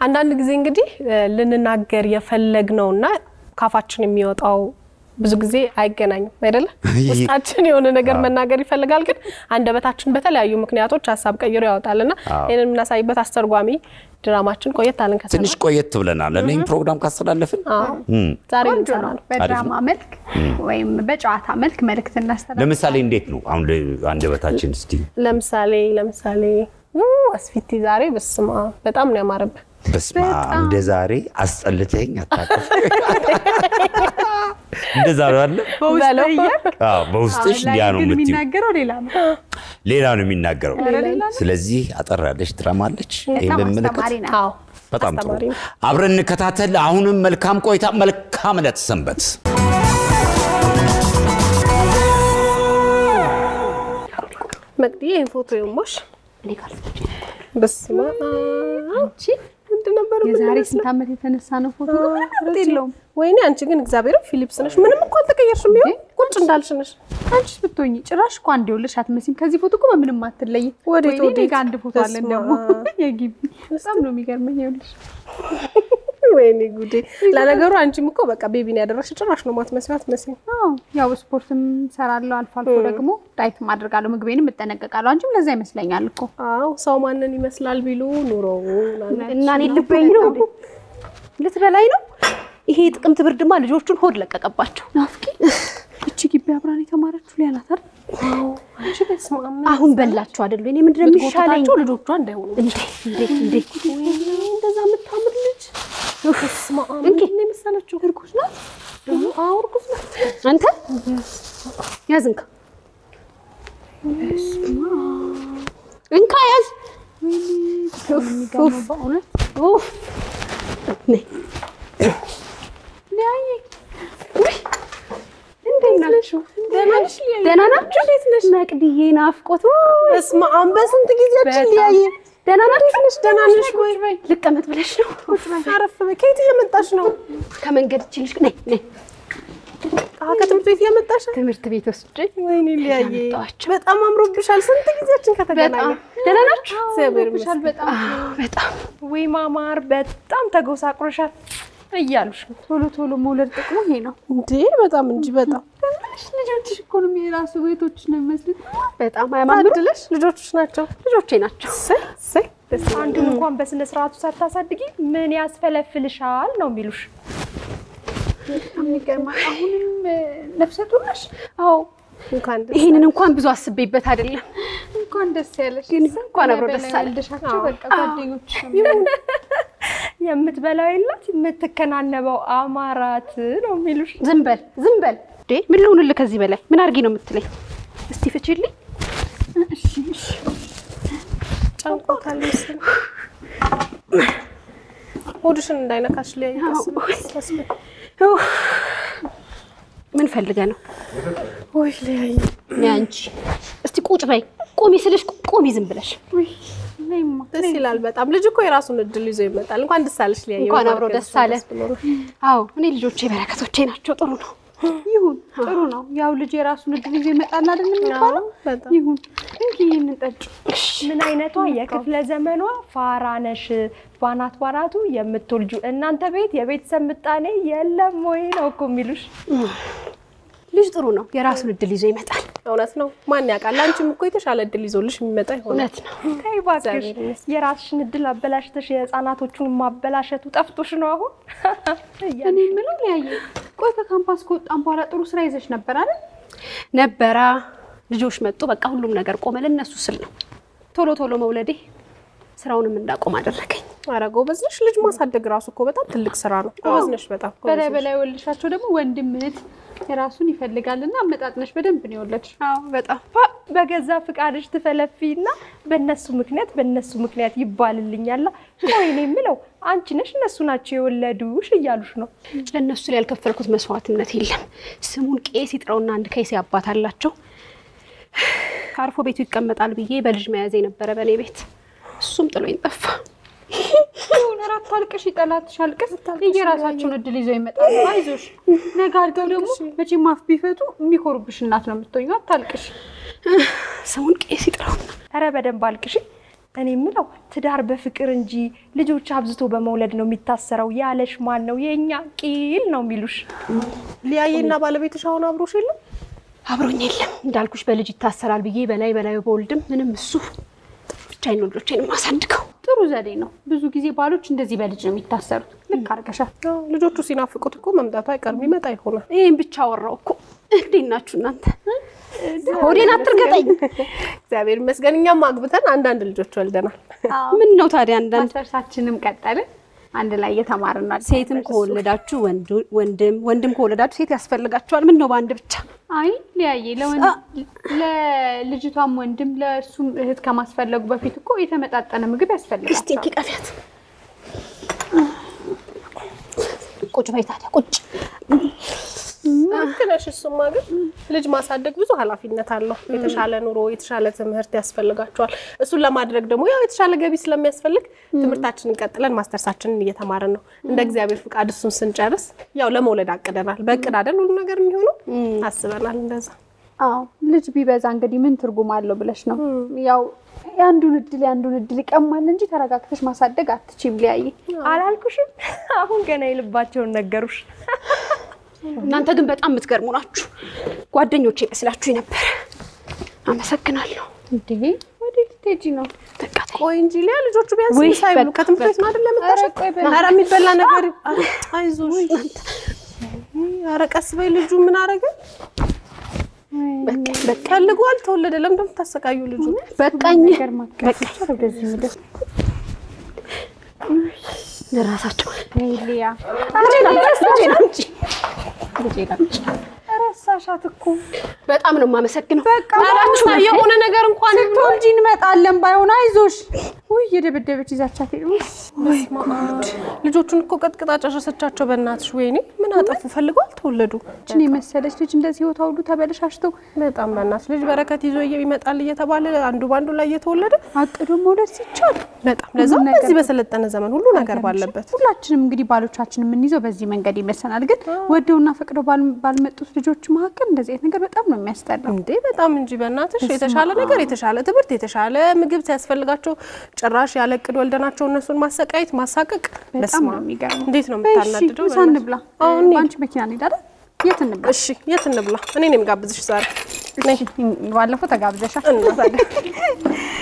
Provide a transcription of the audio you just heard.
አንዳንድ ጊዜ እንግዲህ ልንናገር የፈለግነውና ካፋችን የሚወጣው ብዙ ጊዜ አይገናኝም አይደለ ውስጣችን የሆነ ነገር መናገር ይፈልጋል ግን አንደበታችን በተለያዩ ምክንያቶች ሐሳብ ቀይሮ ያወጣልና ይሄንን እናሳይበት አስተርጓሚ ድራማችን ቆየት አለን ከሰራ ትንሽ ቆየት ብለናል ለኔም ፕሮግራም ካስተላለፍን ዛሬ እንሰራለን በድራማ መልክ ወይም በጨዋታ መልክ መልእክት እናስተላልፋለን ለምሳሌ እንዴት ነው አሁን አንደበታችን እስቲ ለምሳሌ አስፊቲ ዛሬ በስማ በጣም ነው ያማረብ በስማ እንደ ዛሬ አስጠልተኝ አታቀፍ እንደዛ አይደል በውስጥሽ ሊያ ነው የሚናገረው ሌላ ነው የሚናገረው ስለዚህ አጠራለሽ ድራማ አለች በመልከት በጣም ጥሩ አብረን እንከታተል አሁንም መልካም ቆይታ መልካም ለተሰንበት መቅዲ ፎቶ ይሞሽ እኔ ካልፈጭ በስማ አንቺ እንደነበር የዛሬ ስንት አመት የተነሳ ነው ፎቶ አይደለም ወይኔ አንቺ ግን እግዚአብሔር ፊሊፕስ ነሽ ምንም እንኳን ተቀየርሽም ይሁን ቁጭ እንዳልሽ ነሽ አንቺ ብትሆኚ ጭራሽ እኮ አንዴ ወልሽ አትመስይም ከዚህ ፎቶ እኮ ምንም አትለይ ወዴት አንድ ፎቶ አለ እንደው የግቢ በጣም ነው የሚገርመኝ ይኸውልሽ ወይኔ ጉዴ ለነገሩ አንቺም እኮ በቃ ቤቢን ያደረሽ ጭራሽ ነው ማትመስያት መስይ ያው ስፖርትም ሰራለሁ አልፎ ደግሞ ዳይት ማድረጋለሁ ምግቤንም እጠነቀቃለሁ አንቺም ለዛ ይመስለኛል እኮ ሰው ማንን ይመስላል ቢሉ ኑሮ እና እኔ ልበኝ ነው ልትበላይ ነው ይሄ ጥቅምት ብርድማ ልጆቹን ሆድ ለቀቀባቸው ናፍቂ እቺ ግቢ አብራን የተማረችው ሊያናት አይደል አንቺ በስማም አሁን በላችሁ አይደል እኔ ምንድነው የሚሻለኝ ልጆቿ እንዳይሆኑ እንዴ እንደዛ መታምር ልጅ በስማም እንዴ መሰለችው እርጉዝ ናት እርጉዝ ናት አንተ ያዝንካ እንካ ያዝ ኡፍ ነይ ነይ ደህና ናችሁ እንዴት ነሽ መቅዲዬ ናፍቆት በስማም በስንት ጊዜያችን ሊያየ ደህና ናችሁ ደህና ነሽ ወይ ልቀመጥ ብለሽ ነው አረፍ በከይት እየመጣሽ ነው ከመንገድ እቺልሽ ነይ ከትምህርት ቤት እየመጣሽ ትምህርት ቤት ወስጄ ወይኔ ሊያየ በጣም አምሮብሻል ስንት ጊዜያችን ከተገናኘን ደህና ናችሁ ሰብርብሻል በጣም ወይ ማማር በጣም ተጎሳቅሮሻል እያሉሽ ቶሎ መውለድ ጥቅሙ ይሄ ነው እንዴ በጣም እንጂ በጣም ልጆችሽ እኮ ነው የራሱ ቤቶች ነው የሚመስሉት በጣም ያማምሩልሽ ልጆችሽ ናቸው ልጆቼ ናቸው ሰይ አንዱን እንኳን በስነ ስርዓቱ ሳታሳድጊ ምን ያስፈለፍልሻል ነው የሚሉሽ የሚገርማ አሁንም ነፍሰ ጡር ነሽ አዎ ይሄንን እንኳን ብዙ አስቤበት አይደለም እንኳን ደስ ያለሽ እንኳን አብሮ ደስ አለሻቸው በቃ ጓደኞች የምትበላው የላት የምትከናነበው አማራት ነው የሚሉሽ ዝም በል ዴ ምን ልሁንልህ ከዚህ በላይ ምን አርጊ ነው የምትለኝ እስቲ ፍቺልኝ እሺ ጫንቆታል መሰለኝ ሆድሽን እንዳይነካሽ ሊያይከስ ምን ፈልገ ነው ወይ ሊያይ ያንቺ እስቲ ቁጭ በይ ቆሚ ስልሽ ቆሚ ዝም ብለሽ ደስ ይላል በጣም ልጅ እኮ የራሱን እድል ይዞ ይመጣል እንኳን ደስ አለሽ ሊያይ እንኳን አብሮ ደስ አለ አዎ እኔ ልጆቼ በረከቶቼ ናቸው ጥሩ ነው ይሁን ጥሩ ነው ያው ልጅ የራሱን እድል ይዞ ይመጣል አይደል የሚባለው ይሁን እንግዲህ እንጠጭ ምን አይነቷ የክፍለ ዘመኗ ፋራነሽ ባናቱ የምትወልጁ እናንተ ቤት የቤተሰብ ምጣኔ የለም ወይ ነው እኮ የሚሉሽ ልጅ ጥሩ ነው የራሱን እድል ይዞ ይመጣል እውነት ነው ማን ያውቃል አንቺም እኮ የተሻለ እድል ይዞልሽ የሚመጣ ይሆናል እውነት ነው ታይባክሽ የራስሽን እድል አበላሽተሽ የጻናቶቹን ማበላሸቱ ጠፍቶሽ ነው አሁን እኔ ምንም ያየ ቆይ ከካምፓስ ከወጣን በኋላ ጥሩ ስራ ይዘሽ ነበር አይደል ነበራ ልጆች መጡ በቃ ሁሉም ነገር ቆመ ለነሱ ስል ነው ቶሎ መውለዴ ስራውንም እንዳቆም አደረገኝ አረጎ በዝነሽ ልጅ ማሳደግ ራሱ እኮ በጣም ትልቅ ስራ ነው በዝነሽ በጣም በላይ ወልሻቸው ደግሞ ወንድም እህት የራሱን ይፈልጋልና አመጣጥነሽ በደንብ ነው የወለድሽ አዎ በጣም በገዛ ፍቃድሽ ትፈለፊና በእነሱ ምክንያት ይባልልኛል ቆይኔ ምለው አንቺ ነሽ እነሱ ናቸው የወለዱሽ እያሉሽ ነው ለነሱ ላይ ያልከፈልኩት መስዋዕትነት የለም ስሙን ቄስ ይጥራውና አንድ ከይስ ያባታላቸው አርፎ ቤቱ ይቀመጣል ብዬ በልጅ መያዝ የነበረ በኔ ቤት እሱም ጥሎኝ ጠፋ ወለራት ታልቅሽ ይጠላትሽ አልቅስ የራሳቸውን እድል ይዘው ይመጣሉ አይዞሽ ነጋልተው ደግሞ መቼም አፍ ቢፈቱ የሚኮርብሽ እናት ነው የምትሆኚው አታልቅሽ ሰውን ቄስ ይጥራውና አረ በደንብ አልቅሽ እኔ የምለው ትዳር በፍቅር እንጂ ልጆች አብዝቶ በመውለድ ነው የሚታሰረው ያለሽ ማን ነው? የኛ ቂል ነው የሚሉሽ። ሊያየና ባለቤትሽ አሁን አብሮሽ የለም? አብሮኝ የለም እንዳልኩሽ በልጅ ይታሰራል ብዬ በላይ በወልድም ምንም እሱ ብቻዬን ልጆቼን ማሳድገው ጥሩ ዘዴ ነው። ብዙ ጊዜ ባሎች እንደዚህ በልጅ ነው የሚታሰሩት። ልክ አርገሻል። ልጆቹ ሲናፍቁት እኮ መምጣቱ አይቀርም ይመጣ ይሆናል። ይሄን ብቻ ወራው እኮ እንዴት ናችሁ እናንተ? ሆዴን አትርገጠኝ። እግዚአብሔር ይመስገን እኛም አግብተን አንዳንድ ልጆች ወልደናል። ምን ነው ታዲያ አንዳንድ ማስተርሳችንም ቀጠልን አንድ ላይ እየተማርን ነው። ሴትም ከወለዳችሁ ወንድም ከወለዳችሁ ሴት ያስፈልጋችኋል። ምን ነው በአንድ ብቻ? አይ ሊያየ ለልጅቷም ወንድም ለሱም እህት ከማስፈለጉ በፊት እኮ የተመጣጠነ ምግብ ያስፈልጋል። እስቲ እንኪቀፊያት ቁጭ በይ ታዲያ ቁጭ ማክነሽ እሱማ ግን ልጅ ማሳደግ ብዙ ኃላፊነት አለው። የተሻለ ኑሮ የተሻለ ትምህርት ያስፈልጋቸዋል። እሱን ለማድረግ ደግሞ ያው የተሻለ ገቢ ስለሚያስፈልግ ትምህርታችንን ቀጥለን ማስተርሳችንን እየተማርን ነው። እንደ እግዚአብሔር ፍቃድ እሱን ስንጨርስ ያው ለመውለድ አቅደናል። በእቅድ አይደል ሁሉ ነገር የሚሆነው አስበናል እንደዛ። ልጅ ቢበዛ እንግዲህ ምን ትርጉም አለው ብለሽ ነው? ያው ያንዱን እድል ይቀማል እንጂ ተረጋግተሽ ማሳደግ አትችይም። ሊያይ አላልኩሽም? አሁን ገና ይልባቸውን ነገሩሽ። እናንተ ግን በጣም የምትገርሙ ናችሁ። ጓደኞቼ ይመስላችሁ ነበር። አመሰግናለሁ። እንዴ ወዴት ትሄጂ ነው? ቆይ እንጂ ሊያ ልጆቹ ቢያንስ ሳይብሉ ከትምህርት ቤት ነው አይደል የመጣሽ? ኧረ የሚበላ ነገር አይዞሽ። ኧረ ቀስ በይ። ልጁ ምን አረገ? በቃ ፈልጓል ተወለደ። ለምን እንደምታሰቃዩ ልጁ? በቃኝ በቃኝ። ወደዚህ ምድር ለራሳቸው ሊያ ረሳሻት እኮ። በጣም ነው የማመሰግነው። በቃ አራችሁ የሆነ ነገር እንኳን ስትወልጂ እንመጣለን። ባይሆን አይዞሽ። ውይ የደበደበች ይዛቻት ልጆቹን እኮ ቀጥቅጣ ጨረሰቻቸው። በእናትሽ ወይኔ ምን አጠፉ? ፈልጓል ተወለዱ። እኔ መሰለች ልጅ እንደዚህ ወጣው ሁሉ ተበለሻሽተው። በጣም በእናትሽ ልጅ በረከት ይዞ ይመጣል እየተባለ አንዱ ባንዱ ላይ እየተወለደ አቅዶ መውለድ ሲቻል በጣም ለዛ በዚህ በሰለጠነ ዘመን ሁሉ ነገር ባለበት ሁላችንም እንግዲህ ባሎቻችን ምን ይዘው በዚህ መንገድ ይመስላል። ግን ወደውና ፈቅደው ባልመጡት ልጆች መካከል እንደዚህ አይነት ነገር በጣም ነው የሚያስጠላው። እንዴ በጣም እንጂ በእናትሽ የተሻለ ነገር የተሻለ ትምህርት የተሻለ ምግብ ሲያስፈልጋቸው ጭራሽ ያለቅድ ወልደናቸው እነሱን ማሰቃየት ማሳቀቅ በጣም ነው የሚገርመው። እንዴት ነው የምታናድደው? እሺ ሳንብላ አንቺ መኪና እንሄድ አይደል? የት እንብላ? እሺ የት እንብላ? እኔ ነኝ የምጋብዝሽ ዛሬ። ባለፈው ተጋብዘሻል።